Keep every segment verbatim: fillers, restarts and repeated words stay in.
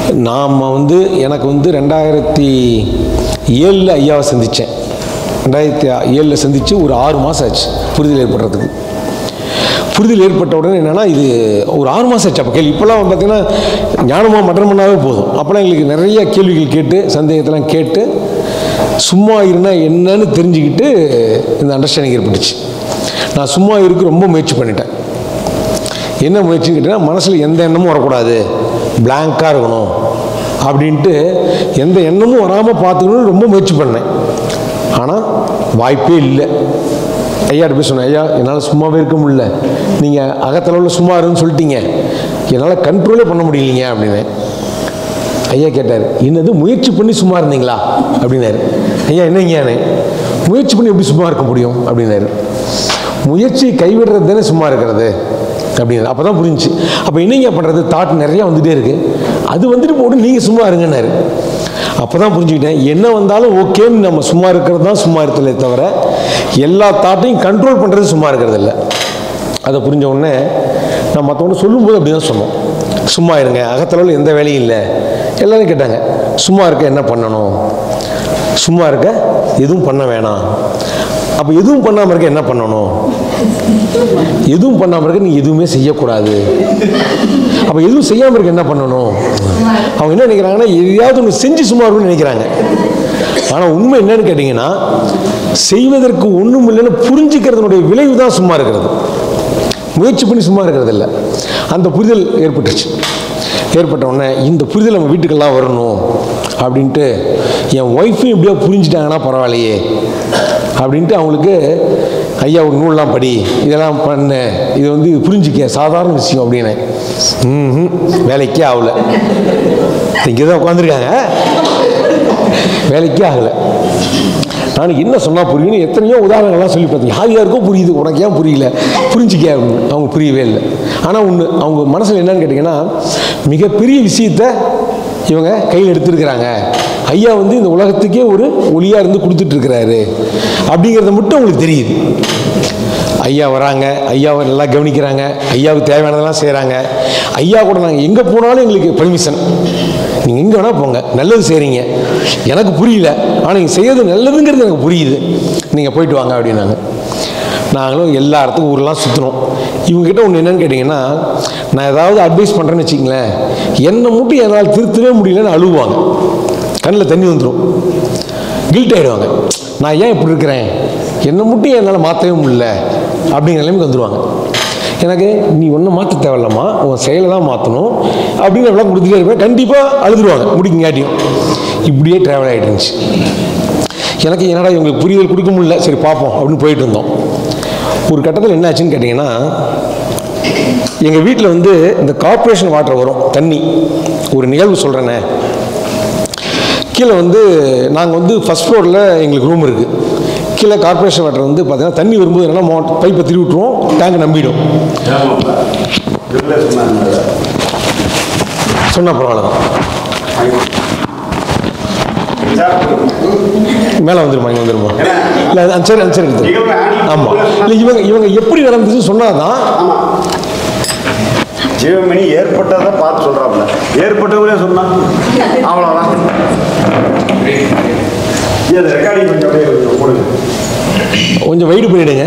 நாம் வந்து எனக்கு வந்து ரெண்டாயிரத்தி ஏழில் ஐயாவை சந்தித்தேன். ரெண்டாயிரத்தி ஏழில் சந்தித்து ஒரு ஆறு மாதம் ஆச்சு புரிதல் ஏற்படுறதுக்கு. புரிதல் ஏற்பட்ட உடனே என்னென்னா இது ஒரு ஆறு மாதம் ஆச்சு. அப்போ கேள்வி இப்போல்லாம் பார்த்திங்கன்னா ஞானமாக மட்டன் பண்ணாவே போதும். அப்போலாம் எங்களுக்கு நிறைய கேள்விகள் கேட்டு சந்தேகத்தெல்லாம் கேட்டு சும்மா இருந்தால் என்னன்னு தெரிஞ்சுக்கிட்டு இந்த அண்டர்ஸ்டாண்டிங் ஏற்பட்டுச்சு. நான் சும்மா இருக்க ரொம்ப முயற்சி பண்ணிட்டேன். என்ன முயற்சின்னு கேட்டிங்கன்னா, மனசில் எந்த எண்ணமும் வரக்கூடாது, பிளாங்காக இருக்கணும் அப்படின்ட்டு எந்த எண்ணமும் வராமல் பார்த்துக்கணும்னு ரொம்ப முயற்சி பண்ணேன். ஆனால் வாய்ப்பே இல்லை. ஐயாட்ட போய் சொன்னேன், ஐயா என்னால் சும்மாவே இருக்க முடியல, நீங்கள் அகத்தளவில் சும்மா இருன்னு சொல்லிட்டீங்க, என்னால் கண்ட்ரோலே பண்ண முடியலைங்க அப்படின்னு. ஐயா கேட்டார், என்னது முயற்சி பண்ணி சும்மா இருந்தீங்களா அப்படின்னாரு. ஐயா என்னங்கண்ணே, முயற்சி பண்ணி எப்படி சும்மா இருக்க முடியும் அப்படின்னாரு. முயற்சி கைவிடுறது தானே சும்மா இருக்கிறது அப்படின்னு. அப்போ தான் புரிஞ்சிச்சு. அப்போ என்னங்க பண்ணுறது, தாட் நிறையா வந்துகிட்டே இருக்குது, அது வந்துட்டு போட்டு நீங்கள் சும்மா இருங்கன்னாரு. அப்போ தான் புரிஞ்சுக்கிட்டேன், என்ன வந்தாலும் ஓகேன்னு நம்ம சும்மா இருக்கிறது தான் சும்மா இருக்கிறதே தவிர எல்லா தாட்டையும் கண்ட்ரோல் பண்ணுறது சும்மா இருக்கிறது இல்லை. அதை புரிஞ்ச உடனே நான் மற்றவங்க சொல்லும்போது அப்படி தான் சொன்னோம், சும்மா இருங்க, அகத்தளவில் எந்த வேலையும் இல்லை. எல்லோரும் கேட்டாங்க, சும்மா இருக்க என்ன பண்ணணும், சும்மா இருக்க எதுவும் பண்ண வேணாம். அப்போ எதுவும் பண்ணாமல் இருக்க என்ன பண்ணணும், எதுவும் பண்ணாமல் இருக்க நீ எதுவுமே செய்யக்கூடாது. அப்போ எதுவும் செய்யாமல் இருக்க என்ன பண்ணணும். அவங்க என்ன நினைக்கிறாங்கன்னா, எதையாவது ஒன்று செஞ்சு சும்மா இருக்குன்னு நினைக்கிறாங்க. ஆனால் உண்மை என்னன்னு கேட்டிங்கன்னா, செய்வதற்கு ஒன்றும் இல்லைன்னு புரிஞ்சுக்கிறதுனுடைய விளைவு தான் சும்மா இருக்கிறது. முயற்சி பண்ணி சும்மா இருக்கிறது இல்லை. அந்த புரிதல் ஏற்பட்டுச்சு. ஏற்பட்ட உடனே இந்த புரிதல் நம்ம வீட்டுக்கெல்லாம் வரணும் அப்படின்ட்டு என் ஒய்ஃபையும் எப்படியோ புரிஞ்சுட்டாங்கன்னா பரவாயில்லையே அப்படின்ட்டு அவங்களுக்கு ஐயா ஒரு நூல்லாம் படி, இதெல்லாம் பண்ணு, இது வந்து புரிஞ்சிக்க சாதாரண விஷயம் அப்படின்னு. ம் வேலைக்கே ஆகலை. இங்கே தான் உட்காந்துருக்காங்க, வேலைக்கே ஆகலை. நான் என்ன சொன்னால் புரியுன்னு எத்தனையோ உதாரணங்கள்லாம் சொல்லி பார்த்தீங்க. யார் யாருக்கும் புரியுது, உனக்கு ஏன் புரியல, புரிஞ்சிக்க அப்படின்னு. அவங்க புரியவே இல்லை. ஆனால் ஒன்று அவங்க மனசில் என்னன்னு கேட்டிங்கன்னா, மிகப்பெரிய விஷயத்தை இவங்க கையில் எடுத்துருக்கிறாங்க. ஐயா வந்து இந்த உலகத்துக்கே ஒரு ஒளியாக இருந்து கொடுத்துட்ருக்கிறாரு அப்படிங்கிறத மட்டும் அவங்களுக்கு தெரியுது. ஐயா வராங்க, ஐயாவை நல்லா கவனிக்கிறாங்க, ஐயாவுக்கு தேவையானதெல்லாம் செய்கிறாங்க. ஐயா கூட நாங்கள் எங்கே போனாலும் எங்களுக்கு பர்மிஷன், நீங்கள் எங்கே வேணால் போங்க, நல்லது செய்கிறீங்க, எனக்கு புரியல, ஆனால் நீங்கள் செய்கிறது நல்லதுங்கிறது எனக்கு புரியுது, நீங்கள் போயிட்டு வாங்க அப்படின்னாங்க. நாங்களும் எல்லா இடத்துக்கும் ஊரெலாம் சுற்றினோம். இவங்ககிட்ட ஒன்று என்னென்னு கேட்டிங்கன்னா, நான் ஏதாவது அட்வைஸ் பண்ணுறேன்னு வச்சுங்களேன், என்னை மட்டும் என்னால் திருத்தவே முடியலன்னு அழுவாங்க, கண்ணில் தண்ணி வந்துடும், கில்ட் ஆகிடுவாங்க. நான் ஏன் இப்படி இருக்கிறேன், என்னை மட்டும் என்னால் மாற்றவே முடியல அப்படிங்கிற நிலைமைக்கு வந்துடுவாங்க. எனக்கு நீ ஒன்றும் மாற்ற தேவையில்லம்மா, உன் செயலை தான் மாற்றணும் அப்படின்னு எல்லாம் கொடுத்துட்டே இருப்பேன். கண்டிப்பாக அழுதுருவாங்க முடிக்குங்காட்டியும். இப்படியே ட்ராவல் ஆகிட்டு இருந்துச்சு. எனக்கு என்னடா இவங்களுக்கு புரிதல் கொடுக்க முடியல, சரி பார்ப்போம் அப்படின்னு போயிட்டு இருந்தோம். ஒரு கட்டத்தில் என்ன ஆச்சுன்னு கேட்டிங்கன்னா, எங்கள் வீட்டில் வந்து இந்த கார்ப்பரேஷன் வாட்டர் வரும் தண்ணி. ஒரு நிகழ்வு சொல்கிறேன்னே, கீழே வந்து நாங்கள் வந்து ஃபஸ்ட் ஃப்ளோரில் எங்களுக்கு ரூம் இருக்குது. கீழே கார்ப்பரேஷன் வாட்டர் வந்து பார்த்தீங்கன்னா தண்ணி வரும்போது என்னென்னா மோ பைப்பை திருவி விட்டுருவோம், டேங்க் நம்பிடும். சொன்னால் பரவாயில்ல தான், மேலே வந்துருமா, இங்கே வந்துருமா, இல்லை அஞ்சரி அஞ்சரி எடுத்து. ஆமாம், இல்லை இவங்க இவங்க எப்படி நடந்துச்சுன்னு சொன்னால் தான் ஜீவமணி ஏற்பட்டதை பார்த்து சொல்கிறாப்புல, ஏற்பட்டவங்களே சொன்னான் அவ்வளோதான். ரெக்கார்டிங் கொஞ்சம் போடுங்க, கொஞ்சம் வெயிட் பண்ணிவிடுங்க.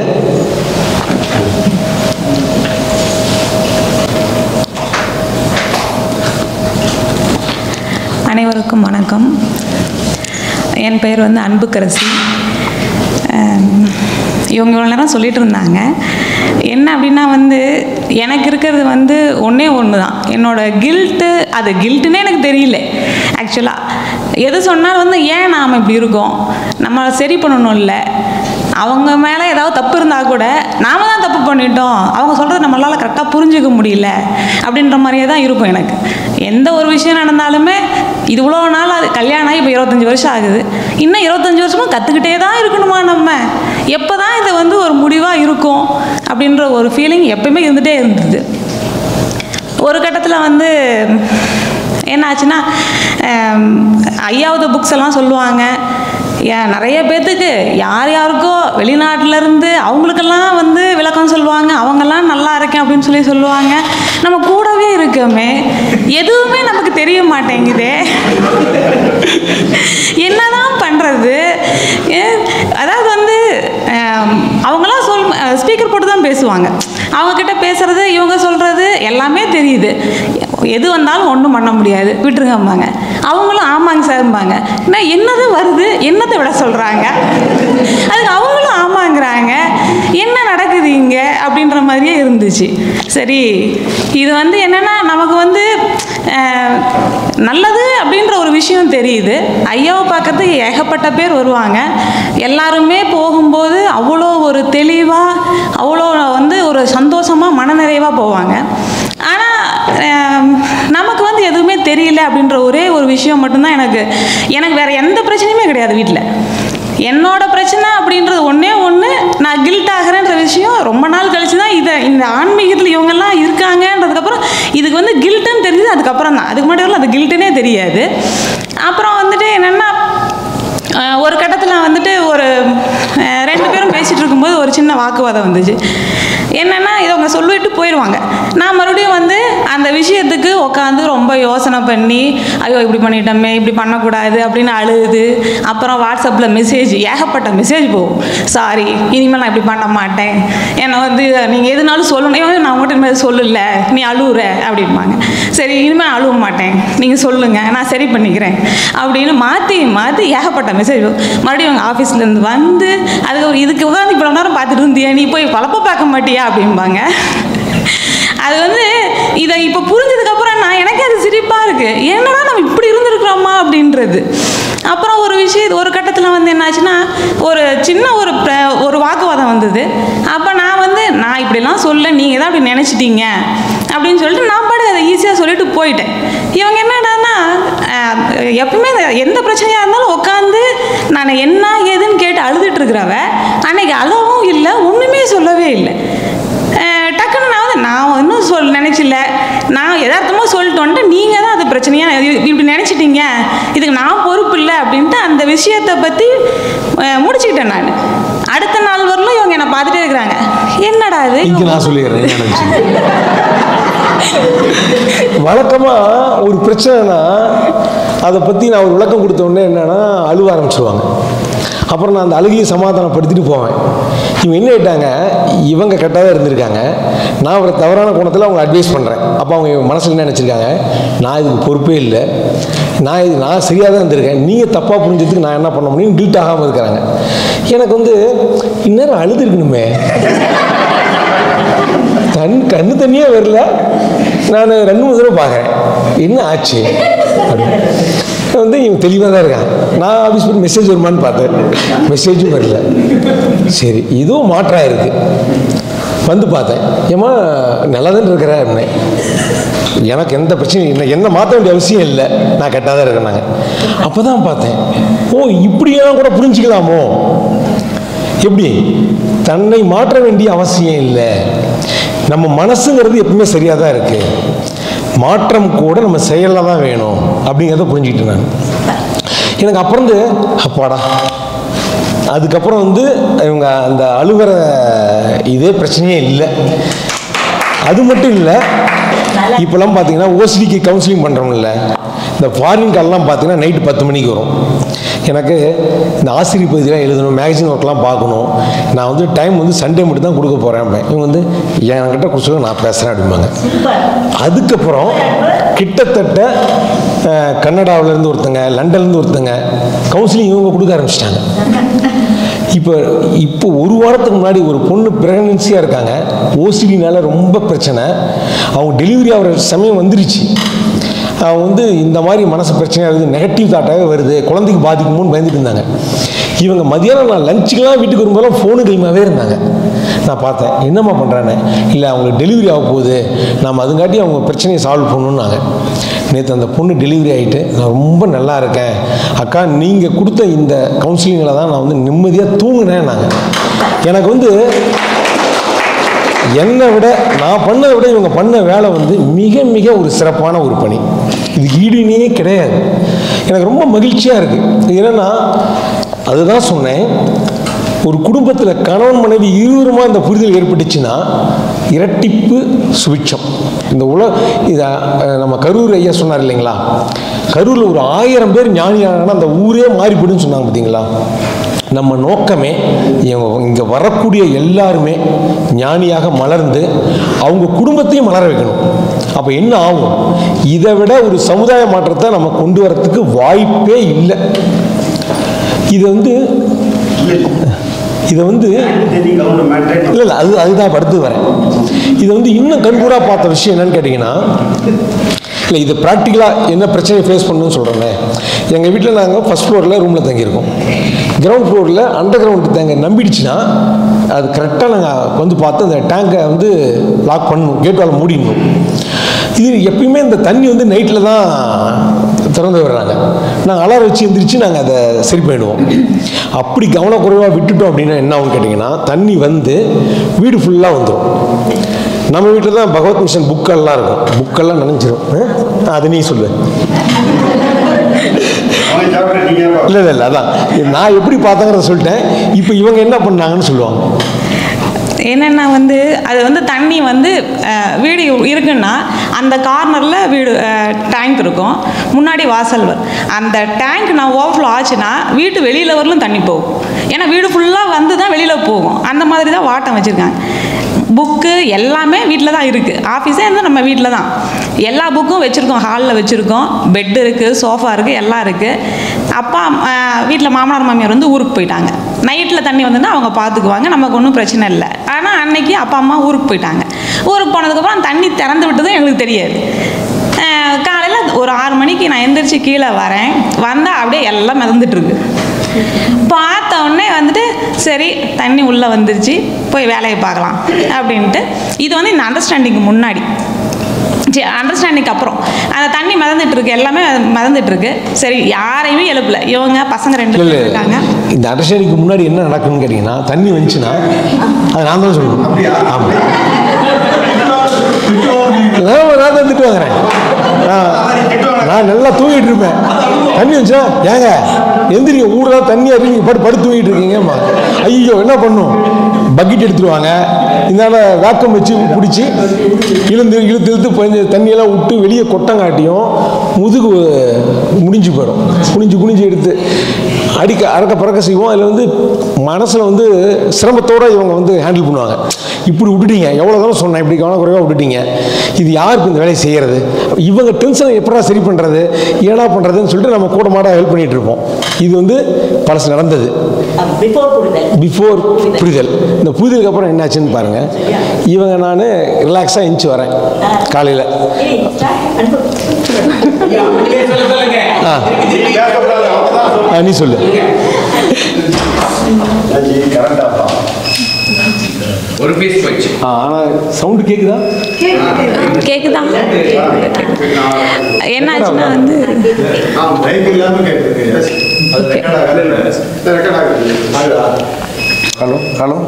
அனைவருக்கும் வணக்கம். என் பெயர் வந்து அன்புக்கரசி. இவங்க இவ்வளோ நேரம் சொல்லிட்டு இருந்தாங்க. என்ன அப்படின்னா வந்து எனக்கு இருக்கிறது வந்து ஒன்றே ஒன்று தான், என்னோடய கில்ட்டு. அது கில்ட்டுன்னே எனக்கு தெரியல ஆக்சுவலாக. எது சொன்னாலும் வந்து ஏன் நாம் இப்படி இருக்கோம், நம்ம சரி பண்ணணும், இல்லை அவங்க மேலே ஏதாவது தப்பு இருந்தால் கூட நாம் தான் தப்பு பண்ணிட்டோம், அவங்க சொல்கிறது நம்மளால் கரெக்டாக புரிஞ்சிக்க முடியல அப்படின்ற மாதிரியே தான் இருக்கும் எனக்கு. எந்த ஒரு விஷயம் நடந்தாலுமே இது இவ்வளோ நாள் அது கல்யாணம் ஆகி இப்போ இருபத்தஞ்சி வருஷம் ஆகுது, இன்னும் இருபத்தஞ்சி வருஷமும் கற்றுக்கிட்டே தான் இருக்கணுமா, நம்ம எப்போ தான் இது வந்து ஒரு முடிவாக இருக்கும் அப்படின்ற ஒரு ஃபீலிங் எப்பயுமே இருந்துகிட்டே இருந்தது. ஒரு கட்டத்தில் வந்து என்ன ஆச்சுன்னா, ஐயாவது புக்ஸ் எல்லாம் சொல்லுவாங்க, ஏன் நிறைய பேர்த்துக்கு யார் யாருக்கோ வெளிநாட்டிலேருந்து அவங்களுக்கெல்லாம் வந்து விளக்கம் சொல்லுவாங்க, அவங்கெல்லாம் நல்லா இருக்கேன் அப்படின்னு சொல்லி சொல்லுவாங்க. நம்ம கூடவே இருக்கோமே, எதுவுமே நமக்கு தெரிய மாட்டேங்குதே, என்னதான் பண்ணுறது? அதாவது வந்து அவங்களாம் சொல் ஸ்பீக்கர் போட்டு தான் பேசுவாங்க. அவங்கக்கிட்ட பேசுகிறது, இவங்க சொல்கிறது எல்லாமே தெரியுது. எது வந்தாலும் ஒன்றும் பண்ண முடியாது, விட்டுருங்கம்பாங்க. அவங்களும் ஆமாங்க சார்பாங்க. நான் என்னது வருது, என்னத்தை விட சொல்கிறாங்க, அதுக்கு அவங்களும் ஆமாங்கிறாங்க. என்ன நடக்குது இங்கே அப்படின்ற மாதிரியே இருந்துச்சு. சரி, இது வந்து என்னென்னா நமக்கு வந்து நல்லது அப்படின்ற ஒரு விஷயம் தெரியுது. ஐயாவை பார்க்கறதுக்கு ஏகப்பட்ட பேர் வருவாங்க. எல்லாருமே போகும்போது அவ்வளோ ஒரு தெளிவாக, அவ்வளோ வந்து ஒரு சந்தோஷமாக மனநிறைவாக போவாங்க. ஆனால் நமக்கு வந்து எதுவுமே தெரியல அப்படின்ற ஒரே ஒரு விஷயம் மட்டும்தான் எனக்கு எனக்கு வேறு எந்த பிரச்சனையுமே கிடையாது வீட்டில். என்னோட பிரச்சனை அப்படின்றது ஒன்றே ஒன்று, நான் கில்ட் ஆகிறேன்ற விஷயம் ரொம்ப நாள் கழிச்சு தான் இதை இந்த ஆன்மீகத்தில் இவங்கெல்லாம் இருக்காங்கன்றதுக்கப்புறம் இதுக்கு வந்து கில்ட்டுன்னு தெரியுது. அதுக்கப்புறம் தான், அதுக்கு முன்னாடி வரலாம் அது கில்ட்டுனே தெரியாது. அப்புறம் வந்துட்டு என்னென்னா, ஒரு கட்டத்தில் வந்துட்டு ஒரு ரெண்டு பேரும் பேசிகிட்டு இருக்கும்போது ஒரு சின்ன வாக்குவாதம் வந்துச்சு. என்னென்னா, இதை அவங்க சொல்லிட்டு போயிடுவாங்க. நான் மறுபடியும் வந்து அந்த விஷயத்துக்கு உட்காந்து ரொம்ப யோசனை பண்ணி, ஐயோ இப்படி பண்ணிட்டோமே, இப்படி பண்ணக்கூடாது அப்படின்னு அழுது, அப்புறம் வாட்ஸ்அப்பில் மெசேஜ், ஏகப்பட்ட மெசேஜ் போகும். சாரி, இனிமேல் நான் இப்படி பண்ண மாட்டேன், என்னை வந்து நீங்கள் எதுனாலும் சொல்லணும், நான் உங்கள்கிட்ட இனிமேல் சொல்லலை, நீ அழுவுற அப்படிம்பாங்க. சரி, இனிமேல் அழுவ மாட்டேன், நீங்கள் சொல்லுங்கள், நான் சரி பண்ணிக்கிறேன் அப்படின்னு மாற்றி மாற்றி ஏகப்பட்ட மெசேஜ் போகும். மறுபடியும் அவங்க ஆஃபீஸ்லேருந்து வந்து அதுக்கு இதுக்கு உட்காந்து இவ்வளோ நேரம் பார்த்துட்டு இருந்தியா, நீ போய் பழப்ப பார்க்க மாட்டியா அப்படிம்பாங்க. அது வந்து இதை இப்போ புரிஞ்சதுக்கப்புறம் நான் எனக்கு அது சிரிப்பாக இருக்குது. என்னடா நம்ம இப்படி இருந்துருக்குறோமா அப்படின்றது. அப்புறம் ஒரு விஷயம், ஒரு கட்டத்தில் வந்து என்னாச்சுன்னா, ஒரு சின்ன ஒரு ஒரு வாக்குவாதம் வந்தது. அப்போ நான் வந்து நான் இப்படிலாம் சொல்ல, நீங்கள் தான் அப்படி நினச்சிட்டீங்க அப்படின்னு சொல்லிட்டு நான் பாட்டு அதை ஈஸியாக சொல்லிட்டு போயிட்டேன். இவங்க என்னடான்னா, எப்பவுமே எந்த பிரச்சனையாக இருந்தாலும் உட்காந்து நான் என்ன ஏதுன்னு கேட்டு அழுதுட்டு இருக்கிறவ அன்னைக்கு அழவும் இல்லை, ஒன்றுமே சொல்லவே இல்லை. டக்குன்னு நான் வந்து நான் ஒன்றும் சொல் நினச்சில்ல, நான் யதார்த்தமாக சொல்லிட்டு வந்துட்டு நீங்கள் தான் அது பிரச்சனையாக இப்படி நினச்சிட்டீங்க, இதுக்கு நான் பொறுப்பு இல்லை அப்படின்ட்டு அந்த விஷயத்தை பற்றி முடிச்சுக்கிட்டேன். நான் அடுத்த நாள் வரலும் இவங்க என்னை பார்த்துட்டே இருக்கிறாங்க, என்னடா இது. இங்கே நான் சொல்லிடுறேன், வழக்கமாக ஒரு பிரச்சனைனா அதை பற்றி நான் ஒரு விளக்கம் கொடுத்த உடனே என்னன்னா அழுவ ஆரம்பிச்சிருவாங்க. அப்புறம் நான் அந்த அழுகையை சமாதானப்படுத்திட்டு போவேன். இவங்க என்ன ஆயிட்டாங்க, இவங்க கெட்டதாக இருந்திருக்காங்க, நான் ஒரு தவறான கோணத்தில் அவங்க அட்வைஸ் பண்ணுறேன். அப்போ அவங்க மனசில் என்ன நினச்சிருக்காங்க, நான் இதுக்கு பொறுப்பே இல்லை, நான் இது நான் சரியாக தான் இருந்திருக்கேன், நீங்கள் தப்பாக புரிஞ்சதுக்கு நான் என்ன பண்ண முடியும், கில்ட் ஆகாமல் இருக்கிறாங்க. எனக்கு வந்து இந்நேரம் அழுது இருக்கணுமே, கண் கண்ணு தண்ணியே வரல. நான் ரெண்டு மூணு தடவை பார்க்குறேன், என்ன ஆச்சு அப்படின்னு. வந்து இவங்க தெளிவாக தான் இருக்காங்க. நான் ஆஃபீஸ் போய் மெசேஜ் வருமானு பார்த்தேன், மெசேஜும் வரல. சரி, இதுவும் மாற்றம் இருக்குது. வந்து பார்த்தேன், ஏமா நல்லா தான் இருக்கிற அப்படின்னே. எனக்கு எந்த பிரச்சனையும் இல்லை, என்ன மாற்ற வேண்டிய அவசியம் இல்லை, நான் கரெக்டாக தான் இருக்கிறேன்னாங்க. அப்போ தான் பார்த்தேன், ஓ இப்படியெல்லாம் கூட புரிஞ்சுக்கலாமோ. எப்படி தன்னை மாற்ற வேண்டிய அவசியம் இல்லை, நம்ம மனசுங்கிறது எப்பவுமே சரியாக தான் இருக்குது, மாற்றம் கூட நம்ம செயலில் தான் வேணும் அப்படிங்கிறத புரிஞ்சுக்கிட்டேன் நான். எனக்கு அப்புறம் வந்து அப்பாடா. அதுக்கப்புறம் வந்து இவங்க அந்த அழுகிற இதே பிரச்சனையே இல்லை. அது மட்டும் இல்லை, இப்போலாம் பார்த்தீங்கன்னா ஓசிடிக்கு கவுன்சிலிங் பண்ணுறோம்ல, இந்த ஃபாரின் கால்லாம் பார்த்தீங்கன்னா நைட்டு பத்து மணிக்கு வரும். எனக்கு இந்த ஆசிரியர் பகுதியெலாம் எழுதணும், மேகசின் ஒர்க்லாம் பார்க்கணும், நான் வந்து டைம் வந்து சண்டே மட்டும் தான் கொடுக்க போகிறேன். இவங்க வந்து என்கிட்ட கொடுத்து நான் பேசுகிறேன் அப்படிம்பாங்க. அதுக்கப்புறம் கிட்டத்தட்ட கன்னடாவிலேருந்து ஒருத்தங்க, லண்டன்லேருந்து ஒருத்தங்க கவுன்சிலிங் இவங்க கொடுக்க ஆரம்பிச்சிட்டாங்க. இப்போ இப்போ ஒரு வாரத்துக்கு முன்னாடி ஒரு பொண்ணு ப்ரெக்னன்சியாக இருக்காங்க, ஓசிடினால ரொம்ப பிரச்சனை, அவங்க டெலிவரி ஆகிற சமயம் வந்துருச்சு. அவங்க வந்து இந்த மாதிரி மனசு பிரச்சனையாக இருக்குது, நெகட்டிவ் தாட்டாகவே வருது, குழந்தைக்கு பாதிக்குமோன்னு பயந்துட்டு இருந்தாங்க. இவங்க மதியானம் நான் லஞ்சுக்கெலாம் வீட்டுக்கு வரும்போதெல்லாம் ஃபோனு கைமாவே இருந்தாங்க. நான் பார்த்தேன், என்னம்மா பண்ணுறானே, இல்லை அவங்களுக்கு டெலிவரி ஆக போகுது, நம்ம அதுங்காட்டி அவங்க பிரச்சனையை சால்வ் பண்ணணுன்னாங்க. நேற்று அந்த பொண்ணு டெலிவரி ஆகிட்டு, நான் ரொம்ப நல்லா இருக்கேன் அக்கா, நீங்கள் கொடுத்த இந்த கவுன்சிலிங்கில் தான் நான் வந்து நிம்மதியாக தூங்கினேன். நாங்கள் எனக்கு வந்து என்னை விட நான் பண்ணதை விட இவங்க பண்ண வேலை வந்து மிக மிக ஒரு சிறப்பான ஒரு பணி, இதுக்கு ஈடுனே கிடையாது. எனக்கு ரொம்ப மகிழ்ச்சியாக இருக்குது. இது என்னென்னா அதுதான் சொன்னேன், ஒரு குடும்பத்தில் கணவன் மனைவி இருவருமா இந்த புரிதல் ஏற்பட்டுச்சுன்னா இரட்டிப்பு சுபிட்சம். இந்த உல இதை நம்ம கரூர் ஐயா சொன்னார் இல்லைங்களா, கரூரில் ஒரு ஆயிரம் பேர் ஞானியானா அந்த ஊரே மாறிவிடுன்னு சொன்னாங்க பார்த்தீங்களா. நம்ம நோக்கமே இங்கே வரக்கூடிய எல்லாருமே ஞானியாக மலர்ந்து அவங்க குடும்பத்தையும் மலர வைக்கணும். அப்போ என்ன ஆகும், இதை விட ஒரு சமுதாய மாற்றத்தை நம்ம கொண்டு வரத்துக்கு வாய்ப்பே இல்லை. இதை வந்து இதை வந்து இல்லை இல்லை அது அதுதான் படுத்து வரேன். இதை வந்து இன்னும் கண்கூடாக பார்த்த விஷயம் என்னன்னு கேட்டிங்கன்னா, இல்லை இது ப்ராக்டிக்கலாக என்ன பிரச்சனையை ஃபேஸ் பண்ணணும்னு சொல்கிறேங்க. எங்கள் வீட்டில் நாங்கள் ஃபஸ்ட் ஃப்ளோரில் ரூமில் தங்கியிருக்கோம். கிரவுண்ட் ஃப்ளோரில் அண்டர் கிரவுண்டு தேங்க நம்பிடுச்சுன்னா அது கரெக்டாக நாங்கள் வந்து பார்த்து அந்த டேங்கை வந்து லாக் பண்ணணும், கேட் வால் மூடிடணும். இது எப்பயுமே இந்த தண்ணி வந்து நைட்டில் தான் திறந்து விடுறாங்க. நாங்கள் அலாரம் வச்சு எழுந்திரிச்சு நாங்கள் அதை சரி பண்ணிடுவோம். அப்படி கவனக்குறைவாக விட்டுட்டோம் அப்படின்னா என்ன ஆகும்னு கேட்டிங்கன்னா, தண்ணி வந்து வீடு ஃபுல்லாக வந்துடும். நம்ம வீட்டில் தான் பகவத் மிஷன் புக்கெல்லாம் இருக்கும், புக்கெல்லாம் நினைஞ்சிடும். அது நீ சொல்லு. இல்லை இல்லை இல்லை அதான் நான் எப்படி பார்த்தேங்கிறத சொல்லிட்டேன். இப்போ இவங்க என்ன பண்ணாங்கன்னு சொல்லுவாங்க. என்னென்னா வந்து அது வந்து தண்ணி வந்து வீடு இருக்குன்னா அந்த கார்னரில் வீடு டேங்க் இருக்கும், முன்னாடி வாசல் வரும். அந்த டேங்க் நான் ஓவர்ஃப்ளோ ஆச்சுன்னா வீட்டு வெளியில் வரலும் தண்ணி போகும். ஏன்னா வீடு ஃபுல்லாக வந்து தான் வெளியில் போகும். அந்த மாதிரி தான் வாட்டம் வச்சுருக்காங்க. புக்கு எல்லாமே வீட்டில் தான் இருக்குது. ஆஃபீஸே இருந்தால் நம்ம வீட்டில் தான் எல்லா புக்கும் வச்சுருக்கோம். ஹாலில் வச்சுருக்கோம், பெட்டு இருக்குது, சோஃபா இருக்குது, எல்லாம் இருக்குது. அப்பா வீட்டில் மாமனார் மாமியார் வந்து ஊருக்கு போயிட்டாங்க. நைட்டில் தண்ணி வந்துன்னா அவங்க பார்த்துக்குவாங்க, நமக்கு ஒன்றும் பிரச்சனை இல்லை. ஆனால் அன்னைக்கு அப்பா அம்மா ஊருக்கு போயிட்டாங்க. ஊருக்கு போனதுக்கப்புறம் தண்ணி திறந்து விட்டதும் எங்களுக்கு தெரியாது. காலையில் ஒரு ஆறு மணிக்கு நான் எந்திரிச்சு கீழே வரேன். வந்தால் அப்படியே எல்லாம் மிதந்துட்டுருக்கு. பார்த்த உடனே வந்துட்டு சரி தண்ணி உள்ளே வந்துருச்சு, போய் வேலையை பார்க்கலாம் அப்படின்ட்டு. இது வந்து இந்த அண்டர்ஸ்டாண்டிங்க்கு முன்னாடி, அண்டர்ஸ்டாண்டிங்க்கு அப்புறம் அந்த தண்ணி மிதந்துட்டு இருக்கு, எல்லாமே மிதந்துட்டு இருக்கு. சரி யாரையுமே எழுப்பல. இவங்க பசங்க ரெண்டு பேர் இருக்காங்க. இந்த அண்டர்ஸ்டாண்டிங்க்கு முன்னாடி என்ன நடக்குன்னு கேட்டிங்கன்னா, தண்ணி வந்துச்சுன்னா அது நான் தான் சொல்லணும். ஆமாம், நான் தான் திட்டு வாங்குறேன். நான் நல்லா தூங்கிட்டு இருப்பேன். தண்ணி வந்துச்சுன்னா ஏங்க எந்திரிங்க, ஊரெல்லாம் தண்ணி அறிவிங்க படு படு தூங்கிட்டு இருக்கீங்கம்மா. ஐயோ என்ன பண்ணும், பக்கெட் எடுத்துருவாங்க, இதனால வேக்கம் வச்சு பிடிச்சி இழுந்து இழுத்து இழுத்து கொஞ்சம் தண்ணியெல்லாம் விட்டு வெளியே கொட்டங்காட்டியும் முதுகு முடிஞ்சு போயிடும். குனிஞ்சு குனிஞ்சு எடுத்து அடிக்க அறக்க பறக்க செய்வோம். அதில் வந்து மனசில் வந்து சிரமத்தோடு இவங்க வந்து ஹேண்டில் பண்ணுவாங்க. இப்படி விட்டுட்டீங்க, எவ்வளோ தூரம் சொன்னேன், இப்படி கவனக்குறைவாக விட்டுட்டீங்க, இது யாருக்கு இந்த வேலையை செய்கிறது, இவங்க டென்ஷனை எப்படா சரி பண்ணுறது, ஏடா பண்ணுறதுன்னு சொல்லிட்டு நம்ம கூட மாட ஹெல்ப் பண்ணிகிட்டு இருப்போம். இது வந்து பழசு நடந்தது பிஃபோர் புரிதல். இந்த புரிதலுக்கு அப்புறம் என்னாச்சுன்னு பாருங்கள். இவங்க நான் ரிலாக்ஸாக எழுந்துச்சு வரேன் காலையில். ஆ நீ சொல்லு. ஒரு பீஸ் போச்சு. ஆனால் சவுண்டு கேட்குதா? கேட்குதா? என்னாச்சுன்னா வந்து ஹலோ ஹலோ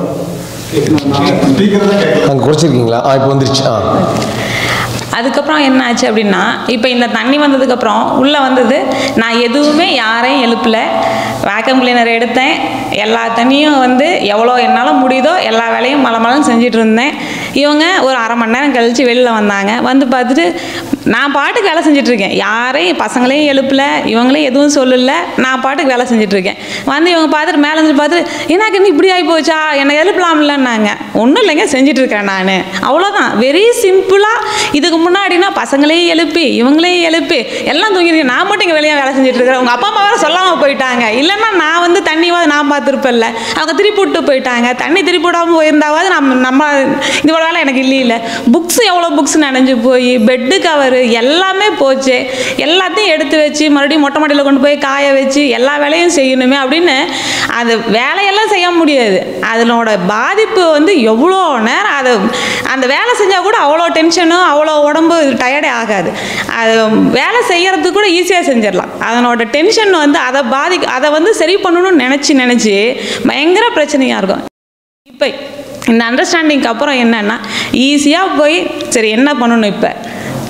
அங்கே குறைச்சிருக்கீங்களா? ஆ இப்போ வந்துருச்சு. ஆ அதுக்கப்புறம் என்ன ஆச்சு அப்படின்னா, இப்போ இந்த தண்ணி வந்ததுக்கப்புறம் உள்ளே வந்தது, நான் எதுவுமே யாரையும் எழுப்பலை. வேக்கம் கிளீனர் எடுத்தேன், எல்லா தண்ணியும் வந்து எவ்வளோ என்னால் முடியுதோ எல்லா வேலையும் மலை மலைன்னு செஞ்சுட்டு இருந்தேன். இவங்க ஒரு அரை மணி நேரம் கழித்து வெளியில் வந்தாங்க. வந்து பார்த்துட்டு நான் பாட்டுக்கு வேலை செஞ்சிட்ருக்கேன், யாரையும் பசங்களையும் எழுப்பலை, இவங்களையும் எதுவும் சொல்லலை, நான் பாட்டுக்கு வேலை செஞ்சிட்ருக்கேன். வந்து இவங்க பார்த்துட்டு மேலே இருந்து பார்த்துட்டு எனக்கு இன்னும் இப்படி ஆகி போச்சா, என்னை எழுப்பலாம்லன்னாங்க. ஒன்றும் இல்லைங்க, செஞ்சிட்ருக்கேன் நான், அவ்வளோதான். வெரி சிம்பிளாக. இதுக்கு முன்னாடினா பசங்களையும் எழுப்பி இவங்களையும் எழுப்பி எல்லாம் தூங்கிருக்கேன், நான் மட்டும் இங்கே வெளியே வேலை செஞ்சிட்ருக்கிறேன். உங்கள் அப்பா அம்மா வேறு சொல்லாமல் போயிட்டாங்க, இல்லைன்னா நான் வந்து தண்ணியாவது நான் பார்த்துருப்பேன்ல. அவங்க திருப்பி விட்டு போயிட்டாங்க. தண்ணி திருப்பி விடாமல் போயிருந்தாவது நம்ம நம்ம இந்த வேலை எனக்கு இல்லை இல்லை புக்ஸ் எவ்வளோ புக்ஸ் நனைஞ்சு போய் பெட்டு கவரு எல்லாமே போச்சு. எல்லாத்தையும் எடுத்து வச்சு மறுபடியும் மொட்டை மாடியில் கொண்டு போய் காய வச்சு எல்லா வேலையும் செய்யணுமே அப்படின்னு அது வேலையெல்லாம் செய்ய முடியாது. அதனோட பாதிப்பு வந்து எவ்வளோ நேரம் அது அந்த வேலை செஞ்சால் கூட அவ்வளோ டென்ஷனும் அவ்வளோ உடம்பு டயர்டே ஆகாது. அது வேலை செய்கிறதுக்கு கூட ஈஸியாக செஞ்சிடலாம். அதனோட டென்ஷன் வந்து அதை பாதிக்க அதை வந்து சரி பண்ணணும்னு நினச்சி நினச்சி பயங்கர பிரச்சனையாக இருக்கும். இப்போ இந்த அண்டர்ஸ்டாண்டிங்க்கு அப்புறம் என்னென்னா ஈஸியாக போய் சரி என்ன பண்ணணும், இப்போ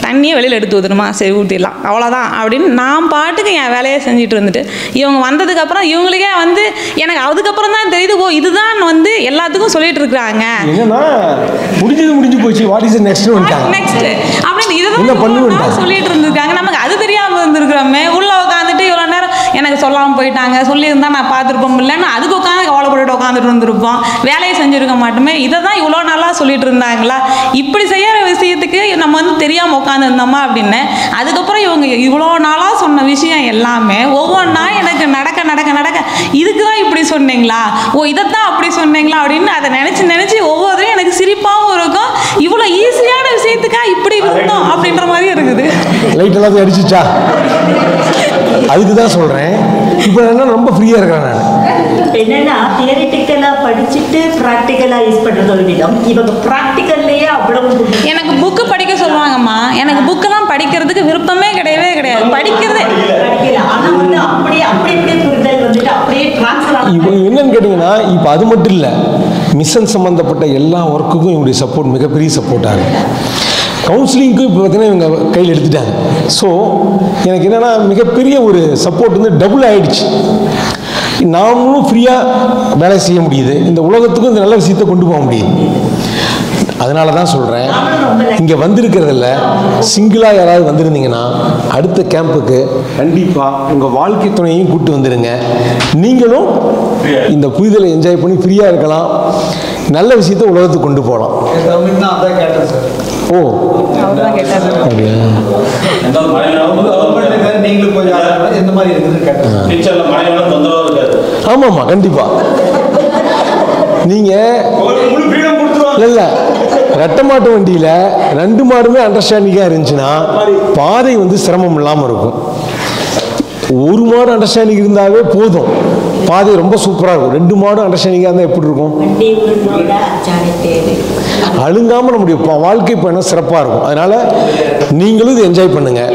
தண்ணியை வெளியில் எடுத்து ஊற்றணுமா, சரி ஊற்றிடலாம் அவ்வளோதான் அப்படின்னு நான் பாட்டுக்கு என் வேலையை செஞ்சுட்டு இருந்துட்டு இவங்க வந்ததுக்கப்புறம் இவங்களுக்கே வந்து எனக்கு அதுக்கப்புறம் தான் தெரியுது, ஓ இதுதான் வந்து எல்லாத்துக்கும் சொல்லிட்டு இருக்கிறாங்க. என்னன்னா முடிஞ்சது முடிஞ்சு போச்சு, வாட் இஸ் நெக்ஸ்ட் நெக்ஸ்ட் அப்படின்னு இதுதான் சொல்லிட்டு இருந்திருக்காங்க. நமக்கு அது தெரியாமல் இருந்திருக்கிறோமே. உள்ள உட்காந்துட்டு இவ்வளோ நேரம் எனக்கு சொல்லாமல் போயிட்டாங்க, சொல்லியிருந்தா நான் பார்த்துருப்போம் இல்லைன்னு அதுக்கு உட்காந்து கவலைப்பட்டு உட்காந்துட்டு இருந்திருப்போம், வேலையை செஞ்சுருக்க மாட்டோமே. இதை தான் இவ்வளோ நல்லா சொல்லிட்டு இருந்தாங்களா, இப்படி செய்கிற விஷயத்துக்கு நம்ம வந்து தெரியாமல் உட்காந்துருந்தோமா அப்படின்னு. அதுக்கப்புறம் இவங்க இவ்வளோ நாளாக சொன்ன விஷயம் எல்லாமே ஒவ்வொன்றா எனக்கு நடக்க நடக்க நடக்க இதுக்கு தான் இப்படி சொன்னீங்களா, ஓ இதைத்தான் அப்படி சொன்னீங்களா அப்படின்னு அதை நினச்சி நினச்சி ஒவ்வொருத்தரையும் எனக்கு சிரிப்பாகவும் இருக்கும். இவ்வளோ ஈஸியான விஷயத்துக்கா இப்படி இருந்தோம் அப்படின்ற மாதிரி இருக்குது. லைட் எல்லாத்தையும் அடிச்சுச்சா? அதுக்கு தான் சொல்கிறேன். இப்போ என்ன ரொம்ப ஃப்ரீயாக இருக்கிறேன் நான். என்னன்னா தியரிட்டிக்கலாக படிச்சுட்டு ப்ராக்டிக்கலாக யூஸ் பண்ணுறது விதம், இவங்க ப்ராக்டிக்கல்லையே அவ்வளவு. எனக்கு புக்கு படிக்க சொல்லுவாங்கம்மா, எனக்கு புக்கெல்லாம் படிக்கிறதுக்கு விருப்பமே கிடையவே கிடையாது. படிக்கிறதே ஆனால் வந்து அப்படியே அப்படி அப்படியே புரிதல் வந்துட்டு அப்படியே ட்ரான்ஸ்ஃபர். இப்போ என்னன்னு கேட்டிங்கன்னா, இப்போ அது மட்டும் இல்லை, மிஷன் சம்மந்தப்பட்ட எல்லா ஒர்க்குக்கும் இவங்களுடைய சப்போர்ட் மிகப்பெரிய சப்போர்ட்டாக இருக்குது. கவுன்சிலிங்க்கும் இப்போ பார்த்தீங்கன்னா இவங்க கையில் எடுத்துட்டாங்க. ஸோ எனக்கு என்னென்னா மிகப்பெரிய ஒரு சப்போர்ட் வந்து டபுள் ஆகிடுச்சு. நாமளும் ஃப்ரீயாக வேலை செய்ய முடியுது, இந்த உலகத்துக்கும் இந்த நல்ல விஷயத்தை கொண்டு போக முடியுது. அதனால தான் சொல்கிறேன், இங்கே வந்திருக்கிறதில்ல சிங்கிளாக யாராவது வந்திருந்தீங்கன்னா அடுத்த கேம்புக்கு கண்டிப்பாக உங்கள் வாழ்க்கை துணையையும் கூப்பிட்டு வந்துடுங்க. நீங்களும் இந்த புரிதலை என்ஜாய் பண்ணி ஃப்ரீயாக இருக்கலாம், நல்ல விஷயத்தை உலகத்துக்கு கொண்டு போகலாம். ஓ அப்படியா? ஆமாம்மா கண்டிப்பாக. நீங்கள் இல்லை ரெட்டை மாட்டு வண்டியில் ரெண்டு மாடுமே அண்டர்ஸ்டாண்டிங்காக இருந்துச்சுன்னா பாதை வந்து சிரமம் இல்லாமல் இருக்கும். ஒரு மாடு அண்டர்ஸ்டாண்டிங் இருந்தாவே போதும், பாதை ரொம்ப சூப்பராக இருக்கும். ரெண்டு மாடும் அண்டர்ஸ்டாண்டிங்காக இருந்தால் எப்படி இருக்கும்? அழுங்காமல் நம்முடைய வாழ்க்கை பயணம் சிறப்பாக இருக்கும். அதனால் நீங்களும் இதை என்ஜாய் பண்ணுங்கள்.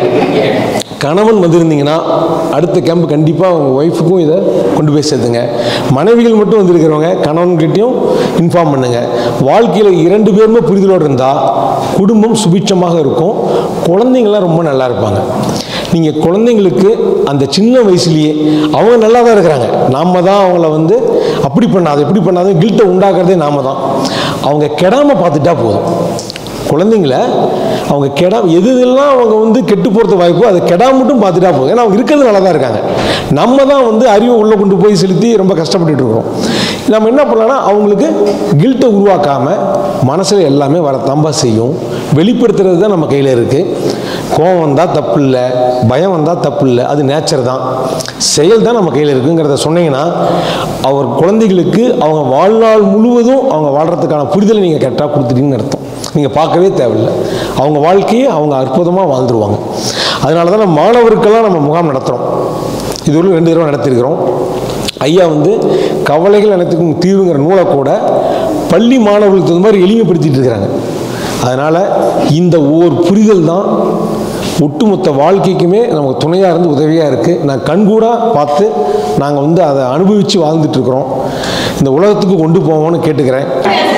கணவன் வந்திருந்தீங்கன்னா அடுத்த கேம்ப் கண்டிப்பாக உங்கள் ஒய்ஃபுக்கும் இதை கொண்டு போய் சேர்த்துங்க. மனைவிகள் மட்டும் வந்திருக்கிறவங்க கணவன்கிட்டையும் இன்ஃபார்ம் பண்ணுங்கள். வாழ்க்கையில் இரண்டு பேருமே புரிதலோடு இருந்தால் குடும்பம் சுபிட்சமாக இருக்கும், குழந்தைங்களாம் ரொம்ப நல்லா இருப்பாங்க. நீங்கள் குழந்தைங்களுக்கு அந்த சின்ன வயசுலேயே அவங்க நல்லா தான் இருக்கிறாங்க, நாம் தான் அவங்கள வந்து அப்படி பண்ணாது இப்படி பண்ணாத கில்ட்டை உண்டாக்குறதே நாம் தான். அவங்க கெடாமல் பார்த்துட்டா போதும். குழந்தைங்கள அவங்க கெடா எது இதெல்லாம் அவங்க வந்து கெட்டு போகிறது வாய்ப்போ அதை கெடா மட்டும் பார்த்துட்டா போதும். ஏன்னா அவங்க இருக்கிறது நல்லா தான் இருக்காங்க, நம்ம தான் வந்து அறிவை உள்ளே கொண்டு போய் செலுத்தி ரொம்ப கஷ்டப்பட்டுட்டு இருக்கோம். நம்ம என்ன பண்ணலாம்னா அவங்களுக்கு கில்ட்டை உருவாக்காமல் மனசில் எல்லாமே வரத்தம்பா செய்யும், வெளிப்படுத்துறது தான் நம்ம கையில் இருக்குது. கோபம் வந்தால் தப்பு இல்லை, பயம் வந்தால் தப்பு இல்லை, அது நேச்சர் தான், செயல் தான் நம்ம கையில் இருக்குங்கிறத சொன்னீங்கன்னா அவர் குழந்தைகளுக்கு அவங்க வாழ்நாள் முழுவதும் அவங்க வாழ்கிறதுக்கான புரிதலை நீங்கள் கரெக்டாக கொடுத்துட்டீங்கன்னு அர்த்தம். நீங்கள் பார்க்கவே தேவையில்லை, அவங்க வாழ்க்கையை அவங்க அற்புதமாக வாழ்ந்துருவாங்க. அதனால தான் நம்ம மாணவருக்கெல்லாம் நம்ம முகாம் நடத்துகிறோம். இது ஒரு ரெண்டு தடவை நடத்திருக்கிறோம். ஐயா வந்து கவலைகள் அனைத்துக்கும் தீர்வுங்கிற நூலை கூட பள்ளி மாணவர்களுக்கு தகுந்த மாதிரி எளிமைப்படுத்திட்டு இருக்கிறாங்க. அதனால் இந்த ஒவ்வொரு புரிதல் தான் ஒட்டுமொத்த வாழ்க்கைக்குமே நமக்கு துணையாக இருந்து உதவியாக இருக்குது. நான் கண்கூடாக பார்த்து நாங்கள் வந்து அதை அனுபவித்து வாழ்ந்துட்டுருக்குறோம். இந்த உலகத்துக்கு கொண்டு போவோம்னு கேட்டுக்கிறேன்.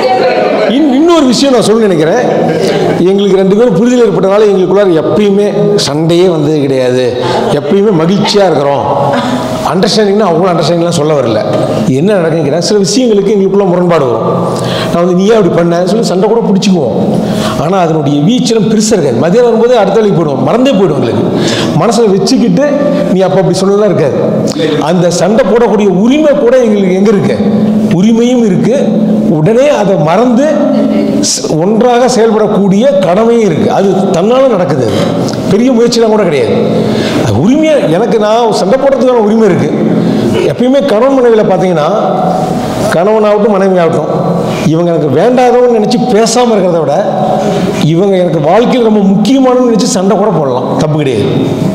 இன் இன்னொரு விஷயம் நான் சொல்ல நினைக்கிறேன், எங்களுக்கு ரெண்டு பேரும் புரிதல் ஏற்பட்டனால எங்களுக்குள்ளார எப்பயுமே சண்டையே வந்தது கிடையாது, எப்பயுமே மகிழ்ச்சியாக இருக்கிறோம். அண்டர்ஸ்டாண்டிங்னா அவங்களும் அண்டர்ஸ்டாண்டிங்லாம் சொல்ல வரல, என்ன நடக்குங்கிறேன். சில விஷயங்களுக்கு எங்களுக்குள்ள முரண்பாடு வரும். நான் வந்து நீயே அப்படி பண்ண சொல்லி சண்டை கூட பிடிச்சிக்குவோம். ஆனால் அதனுடைய வீச்சலம் பெருசாக இருக்காது. மதியம் வரும்போது அடுத்த வேலைக்கு போயிடுவோம், மறந்தே போய்டும். எங்களுக்கு மனசில் வச்சுக்கிட்டு நீ அப்போ அப்படி சொன்னதெல்லாம் இருக்காது. அந்த சண்டை போடக்கூடிய உரிமை கூட எங்களுக்கு எங்கே இருக்கு? உரிமையும் இருக்குது. உடனே அதை மறந்து ஒன்றாக செயல்படக்கூடிய கடமையும் இருக்குது. அது தன்னால் நடக்குது, பெரிய முயற்சிலாம் கூட கிடையாது. உரிமையாக எனக்கு நான் சண்டை போடுறதுக்கான உரிமை இருக்குது. எப்பயுமே கணவன் மனைவியில் பார்த்தீங்கன்னா கணவனாகட்டும் மனைவி ஆகட்டும் இவங்க எனக்கு வேண்டாதவன்னு நினச்சி பேசாமல் இருக்கிறத விட இவங்க எனக்கு வாழ்க்கையில் ரொம்ப முக்கியமானன்னு நினச்சி சண்டை கூட போடலாம், தப்பு கிடையாது.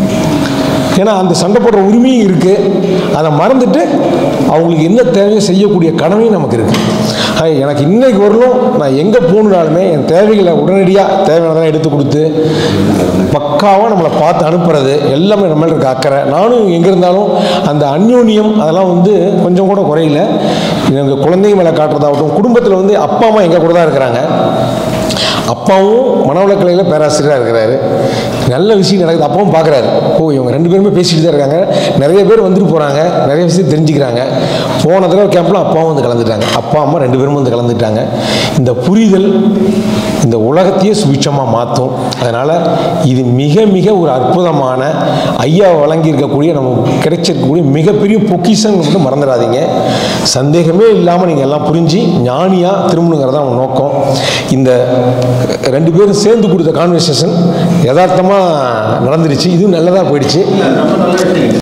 ஏன்னா அந்த சண்டை போடுற உரிமையும் இருக்குது. அதை மறந்துட்டு அவங்களுக்கு என்ன தேவையோ செய்யக்கூடிய கடமையும் நமக்கு இருக்குது. எனக்கு இன்னைக்கு வரலும் நான் எங்கே போகணுனாலுமே என் தேவைகளை உடனடியாக தேவையானதெல்லாம் எடுத்து கொடுத்து பக்காவாக நம்மளை பார்த்து அனுப்புறது எல்லாமே நம்ம இருக்க அக்கறை. நானும் எங்கே இருந்தாலும் அந்த அந்யோன்யம் அதெல்லாம் வந்து கொஞ்சம் கூட குறையில. எங்கள் குழந்தைங்க மேலே காட்டுறதாகட்டும், குடும்பத்தில் வந்து அப்பா அம்மா எங்கள் கூட தான் இருக்கிறாங்க. அப்பாவும் மனவளக்கலையில் பேராசிரியராக இருக்கிறாரு. நல்ல விஷயம் நடக்குது, அப்பாவும் பார்க்குறாரு. ஓ இவங்க ரெண்டு பேருமே பேசிகிட்டு தான் இருக்காங்க, நிறைய பேர் வந்துட்டு போகிறாங்க, நிறைய விஷயம் தெரிஞ்சுக்கிறாங்க. போன தடவை கேம்பில் அப்பாவும் வந்து கலந்துட்டாங்க, அப்பா அம்மா ரெண்டு பேரும் வந்து கலந்துட்டாங்க. இந்த புரிதல் இந்த உலகத்தையே சுபிட்சமாக மாற்றும். அதனால் இது மிக மிக ஒரு அற்புதமான ஐயா வழங்கியிருக்கக்கூடிய நமக்கு கிடைச்சிருக்கக்கூடிய மிகப்பெரிய பொக்கிஷன் மட்டும் மறந்துடாதீங்க. சந்தேகமே இல்லாமல் நீங்கள் எல்லாம் புரிஞ்சு ஞானியாக திரும்பணுங்கிறது தான் அவங்க நோக்கம். இந்த ரெண்டு பேரும் சேர்ந்து கொடுத்த கான்வர்சேஷன் யதார்த்தமாக நடந்துருச்சு. இதுவும் நல்லதாக போயிடுச்சு.